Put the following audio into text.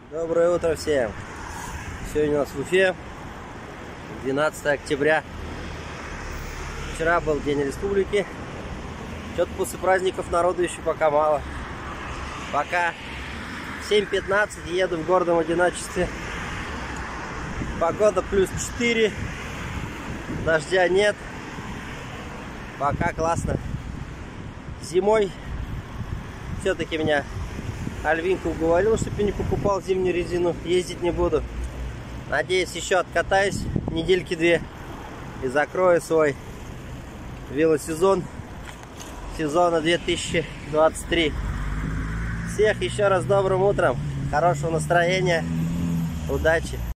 Доброе утро всем! Сегодня у нас в Уфе 12 октября. Вчера был День Республики. Что-то после праздников народу еще пока мало. Пока 7:15, еду в гордом одиночестве. Погода плюс 4. Дождя нет. Пока классно. Зимой все-таки меня Альвинка уговорил, чтобы я не покупал зимнюю резину. Ездить не буду. Надеюсь, еще откатаюсь недельки-две и закрою свой велосезон сезона 2023. Всех еще раз добрым утром, хорошего настроения, удачи!